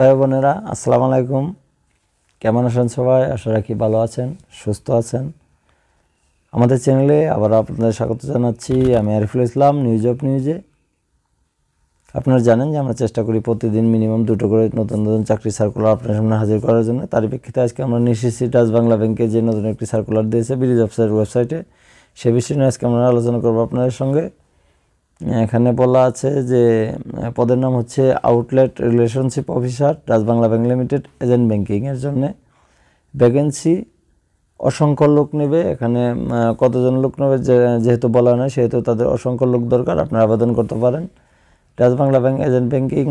ভাই বোনেরা আসসালামু আলাইকুম। কেমন আছেন সবাই? আশা রাখি ভালো আছেন, সুস্থ আছেন। আমাদের চ্যানেলে আবার আপনাদের স্বাগত জানাচ্ছি। আমি আরিফুল ইসলাম, নিউজ অফ নিউজে। আপনারা জানেন যে আমরা চেষ্টা করি প্রতিদিন মিনিমাম 2টো করে নতুন নতুন চাকরি সার্কুলার আপনার সামনে হাজির করার জন্য। তারই প্রেক্ষিতে আজকে আমরা নিয়ে এসেছি ডাচ বাংলা ব্যাংকে যে নতুন একটি সার্কুলার দিয়েছে ব্রিজ অফিসের ওয়েবসাইটে, সে বিষয়ে নিয়ে আজকে আমরা আলোচনা করবো আপনাদের সঙ্গে। এখানে বলা আছে যে পদের নাম হচ্ছে outlet relationship officer, Dutch Bangla Bank Limited, agent ব্যাংকিংয়ের জন্যে। ভ্যাকেন্সি অসংখ্য লোক নেবে। এখানে কতজন লোক নেবে যেহেতু বলা নয়, সেহেতু তাদের অসংখ্য লোক দরকার। আপনারা আবেদন করতে পারেন। ডাচ বাংলা ব্যাংক এজেন্ট ব্যাংকিং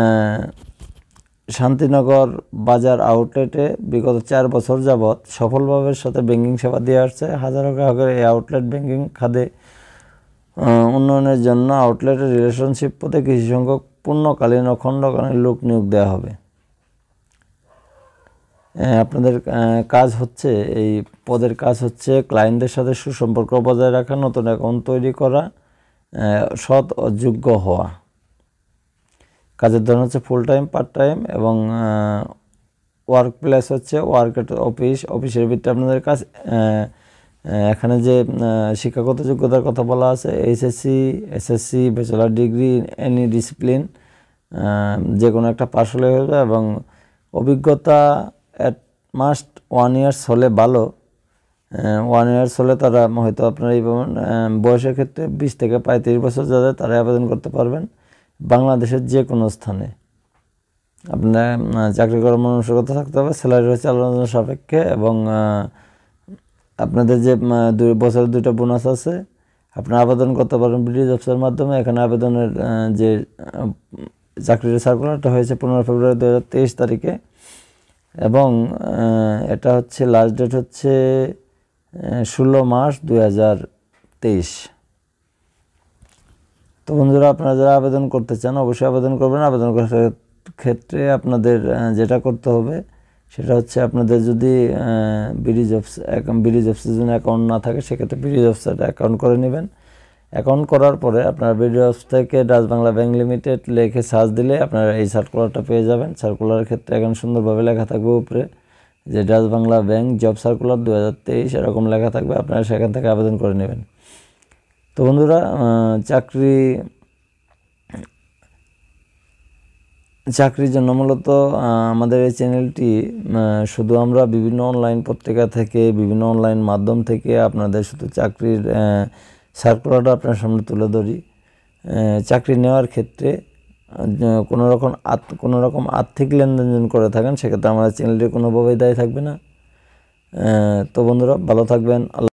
শান্তিনগর বাজার আউটলেটে বিগত 4 বছর যাবৎ সফলভাবে সাথে ব্যাংকিং সেবা দিয়ে আসছে। হাজারো গ্রাহকের এই আউটলেট ব্যাংকিং খাতে উন্নয়নের জন্য আউটলেটের রিলেশনশিপ পদে কিছু সংখ্যক পূর্ণকালীন ও খণ্ডকালীন লোক নিয়োগ দেওয়া হবে। আপনাদের কাজ হচ্ছে, এই পদের কাজ হচ্ছে ক্লায়েন্টদের সাথে সুসম্পর্ক বজায় রাখা, নতুন অ্যাকাউন্ট তৈরি করা, সৎ ও যোগ্য হওয়া। কাজের ধরন হচ্ছে ফুল টাইম, পার্ট টাইম এবং ওয়ার্ক প্লেস হচ্ছে অফিসের ভিতরে আপনাদের কাজ। এখানে যে শিক্ষাগত যোগ্যতার কথা বলা আছে, SSC, bachelor degree, any discipline যে কোনো একটা পাস হলে হবে এবং অভিজ্ঞতা অ্যাট মাস্ট 1 ইয়ার্স হলে ভালো। 1 ইয়ার্স হলে তারা হয়তো আপনারা এই বয়সের ক্ষেত্রে 20 থেকে 35 বছর যাদের তারা আবেদন করতে পারবেন। বাংলাদেশের যে কোনো স্থানে আপনার চাকরি করার মানসিকতা থাকতে হবে। স্যালারি হচ্ছে আলোচনা সাপেক্ষে এবং আপনাদের যে 2 বছরের 2টা বোনাস আছে। আপনারা আবেদন করতে পারেন ব্রিজ অফিসের মাধ্যমে। এখানে আবেদনের যে চাকরির সার্কুলারটা হয়েছে 15 ফেব্রুয়ারি 2023 তারিখে এবং এটা হচ্ছে লাস্ট ডেট হচ্ছে 16 মার্চ 2023। তো বন্ধুরা, আপনারা যারা আবেদন করতে চান অবশ্যই আবেদন করবেন। আবেদন করার ক্ষেত্রে আপনাদের যেটা করতে হবে সেটা হচ্ছে, আপনাদের যদি ব্রিজ অফিসের জন্য অ্যাকাউন্ট না থাকে সেক্ষেত্রে ব্রিজ অফিসের অ্যাকাউন্ট করে নেবেন। অ্যাকাউন্ট করার পরে আপনারা ব্রিজ অফিস থেকে ডাচ বাংলা ব্যাংক লিমিটেড লিখে সার্চ দিলে আপনারা এই সার্কুলারটা পেয়ে যাবেন। সার্কুলারের ক্ষেত্রে এখন সুন্দরভাবে লেখা থাকবে উপরে যে ডাচ বাংলা ব্যাংক জব সার্কুলার 2023 এরকম লেখা থাকবে। আপনারা সেখান থেকে আবেদন করে নেবেন। তো বন্ধুরা, চাকরির জন্য মূলত আমাদের এই চ্যানেলটি শুধু আমরা বিভিন্ন অনলাইন পত্রিকা থেকে, বিভিন্ন অনলাইন মাধ্যম থেকে আপনাদের শুধু চাকরির সার্কুলারটা আপনার সামনে তুলে ধরি। চাকরি নেওয়ার ক্ষেত্রে কোনো রকম আর্থিক লেনদেন করে থাকেন সেক্ষেত্রে আমাদের চ্যানেলটি কোনোভাবেই দায়ী থাকবে না। তো বন্ধুরা, ভালো থাকবেন।